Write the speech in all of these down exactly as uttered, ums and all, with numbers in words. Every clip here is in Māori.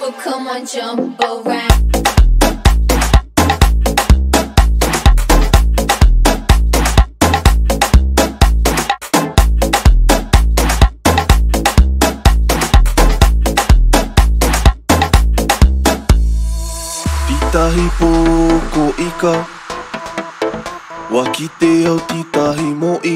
people, come on, jump around. Titahi poko ika Wakite au titahi mo'i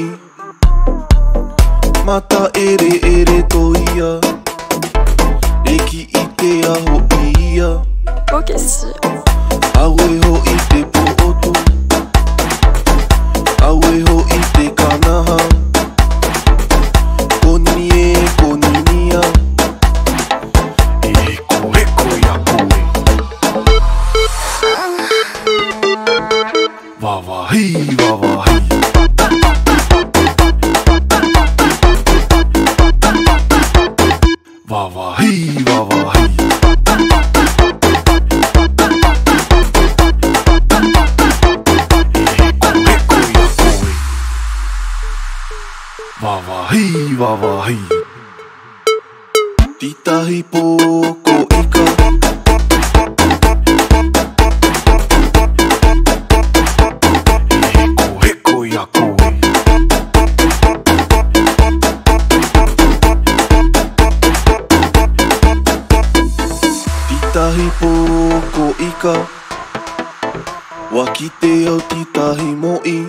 Mata ere ere toia Eki ite aho ia Ok, si. Awe ho ite pootu Awe ho ite kanaha Konie koninia Eko eko ya koe Vavahi, vavahi Vavahi, vavahi Eko, eko ya koe Vavahi, vavahi Titahi poko ika Titahi poko ika Wakite au titahi mo'i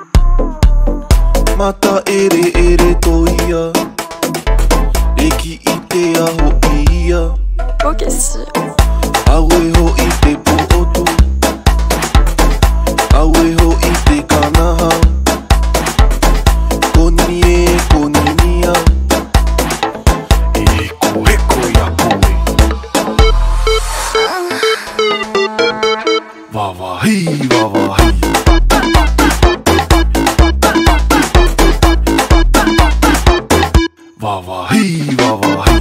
Mata ere ere toia Eki ite aho ia Ok, si. Awe ho ite pootu Awe ho ite kanaha Konie koninia Eko eko ya koe Vavahi, vavahi Vavahi, vavahi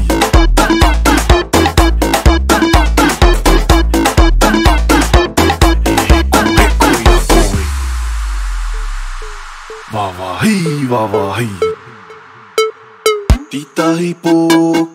Eko, eko ya koe Vavahi, vavahi Titahi poko